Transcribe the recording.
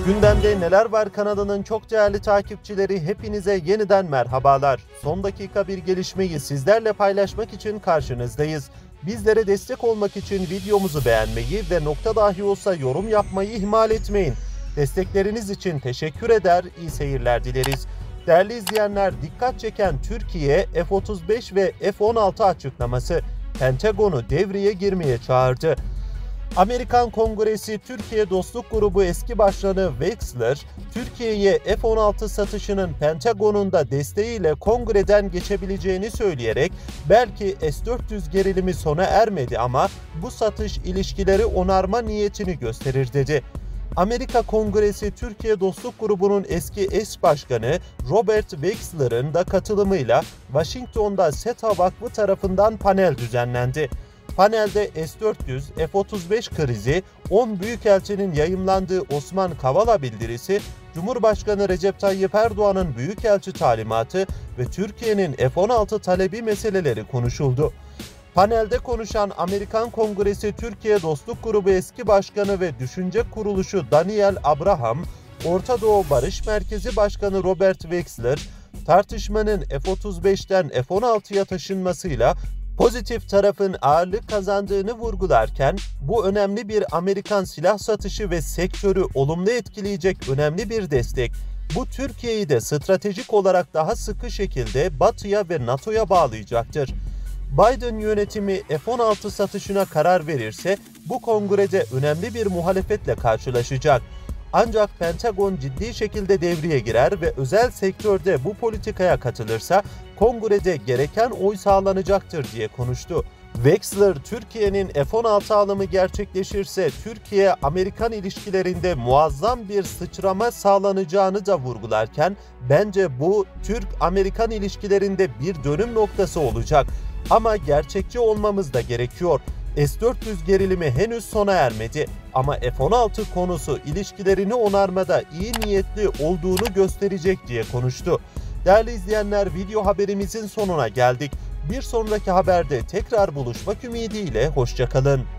Gündemde Neler Var kanalının çok değerli takipçileri, hepinize yeniden merhabalar. Son dakika bir gelişmeyi sizlerle paylaşmak için karşınızdayız. Bizlere destek olmak için videomuzu beğenmeyi ve nokta dahi olsa yorum yapmayı ihmal etmeyin. Destekleriniz için teşekkür eder, iyi seyirler dileriz. Değerli izleyenler, dikkat çeken Türkiye F-35 ve F-16 açıklaması. Pentagon'u devreye girmeye çağırdı. Amerikan Kongresi Türkiye Dostluk Grubu eski başkanı Wexler, Türkiye'ye F-16 satışının Pentagon'un da desteğiyle kongreden geçebileceğini söyleyerek belki S-400 gerilimi sona ermedi ama bu satış ilişkileri onarma niyetini gösterir dedi. Amerika Kongresi Türkiye Dostluk Grubu'nun eski eş başkanı Robert Wexler'ın da katılımıyla Washington'da SETA Vakfı tarafından panel düzenlendi. Panelde S-400, F-35 krizi, 10 büyükelçinin yayımlandığı Osman Kavala bildirisi, Cumhurbaşkanı Recep Tayyip Erdoğan'ın büyükelçi talimatı ve Türkiye'nin F-16 talebi meseleleri konuşuldu. Panelde konuşan Amerikan Kongresi Türkiye Dostluk Grubu eski başkanı ve düşünce kuruluşu Daniel Abraham, Orta Doğu Barış Merkezi Başkanı Robert Wexler, tartışmanın F-35'ten F-16'ya taşınmasıyla pozitif tarafın ağırlık kazandığını vurgularken, bu önemli bir Amerikan silah satışı ve sektörü olumlu etkileyecek önemli bir destek. Bu Türkiye'yi de stratejik olarak daha sıkı şekilde Batı'ya ve NATO'ya bağlayacaktır. Biden yönetimi F-16 satışına karar verirse bu kongrede önemli bir muhalefetle karşılaşacak. Ancak Pentagon ciddi şekilde devreye girer ve özel sektörde bu politikaya katılırsa kongrede gereken oy sağlanacaktır diye konuştu. Wexler, Türkiye'nin F-16 alımı gerçekleşirse Türkiye-Amerikan ilişkilerinde muazzam bir sıçrama sağlanacağını da vurgularken, bence bu Türk-Amerikan ilişkilerinde bir dönüm noktası olacak. Ama gerçekçi olmamız da gerekiyor. S-400 gerilimi henüz sona ermedi ama F-16 konusu ilişkilerini onarmada iyi niyetli olduğunu gösterecek diye konuştu. Değerli izleyenler, video haberimizin sonuna geldik. Bir sonraki haberde tekrar buluşmak ümidiyle hoşça kalın.